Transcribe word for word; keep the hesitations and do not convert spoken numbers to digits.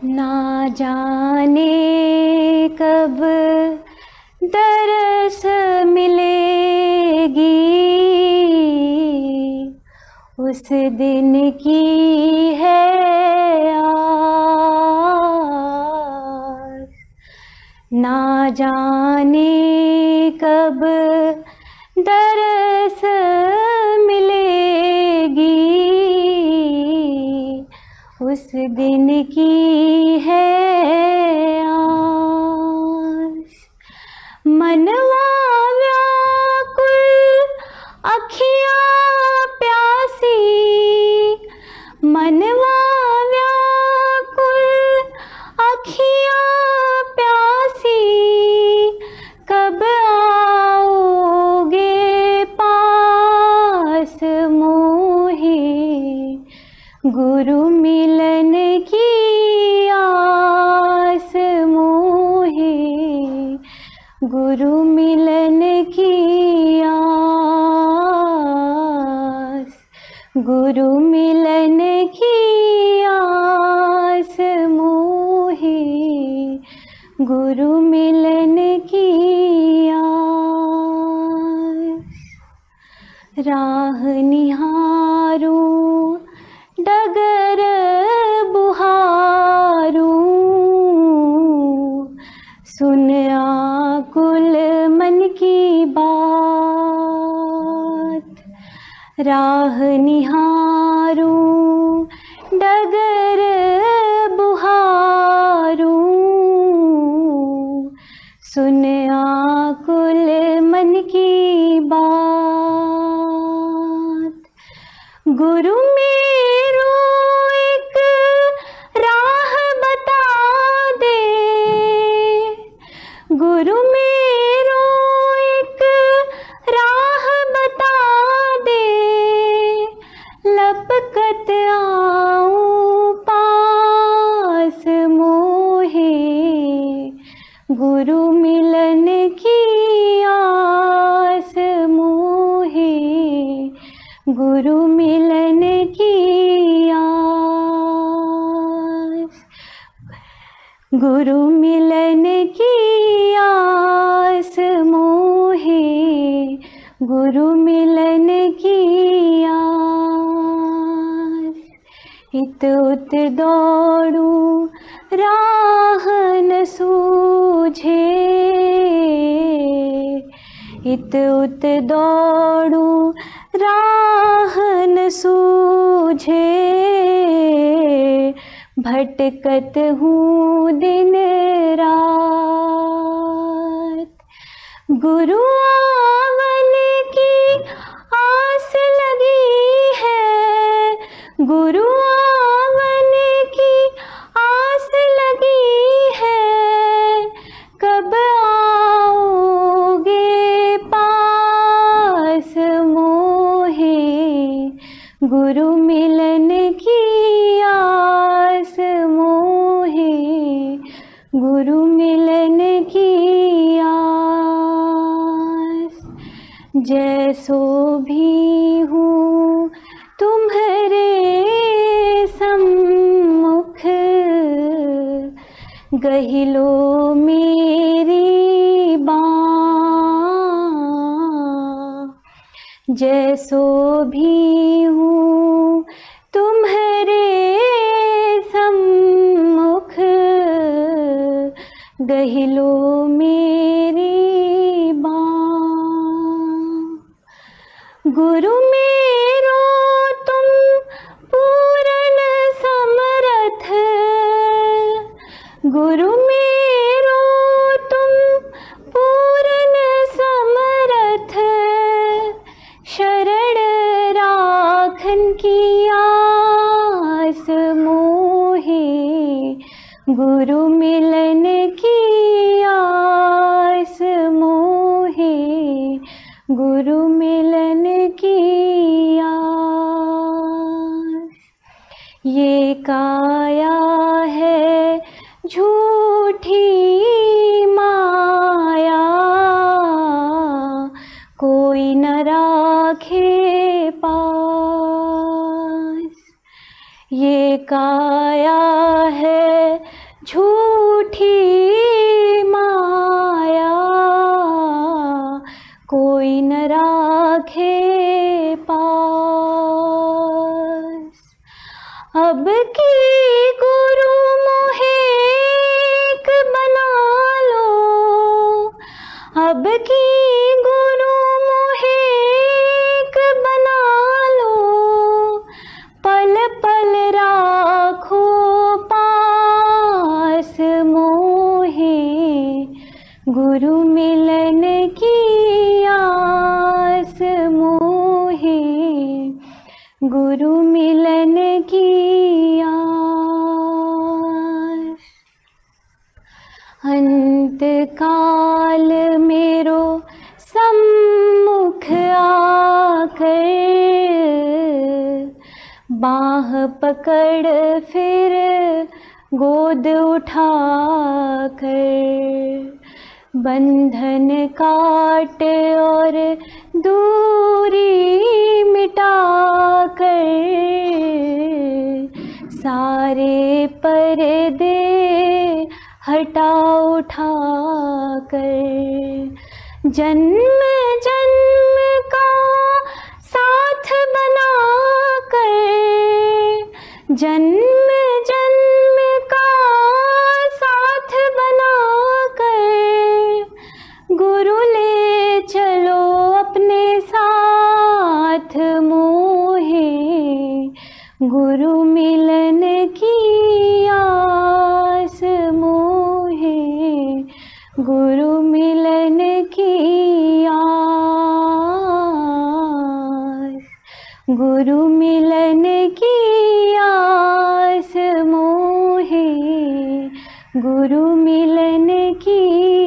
ना जाने कब दरस मिलेगी, उस दिन की है आस। ना जाने कब दरस मिलेगी, उस दिन की है आस। मनवा व्याकुल अखियाँ प्यासी, मनवा व्याकुल अखियाँ प्यासी, कब आओगे पास मोहे, गुरु मिलन की आस मोहे, गुरु मिलन की आस, गुरु मिलन की आस मोहे, गुरु मिलन की आस। राह निहारूं डगर बुहारूं, सुन आकुल मन की बात। राह निहारूं डगर बुहारूं, सुन आकुल मन की बात। गुरु मेरो एक राह बता दे, गुरु मेरो एक राह बता दे, लपकत आऊं पास मोहे, गुरु मिलन की आस मोहे, गुरु मिलन की आस, गुरु मिलन की आस मोहे, गुरु मिलन की आस। इत उत दौड़ूं राह न सूझे, इत उत दौड़ूं राह न सूझे, भटकत हूँ दिन रात। गुरु आवन की आस लगी है, गुरु आवन की आस लगी है, कब आओगे पास मोहे, गुरु मिलन की आस मोहे, गुरु मिलन की आस। जैसो भी हूँ तुम्हारे सम्मुख, गहिलो मेरी बाँ। जैसो भी हूँ तुम्हारे सम्मुख, गहिलो मेरी बाँ। गुरु मेरो तुम पूर्ण समर्थ, गुरु मेरो तुम पूर्ण समर्थ, शरण राखन की आस मोहे, गुरु मिलन की आस मोहे, गुरु मिलन की आस। ये काया है झूठी माया, कोई न राखे पास। ये काया है झूठी माया, कोई न राखे पास। अब की गुरु मोहेक बना लो, अब की गुरु मोहेक बना लो, पल पल राखो पास मोहे, गुरु मिलन की आस मोहे, गुरु मिलन की आस। अंत काल मेरो सम्मुख आकर, बाह पकड़ फिर गोद उठाकर, बंधन काट और दूरी मिटाकर, सारे पर्दे हटा उठाकर, जन्म जन्म का साथ बनाकर, जन्म जन्म का साथ बनाकर, गुरु ले चलो अपने साथ मोहे, गुरु मिलन की आस मोहे, गुरु मिलन की आस, गुरु मिलन की आस मोहे, गुरु मिलन की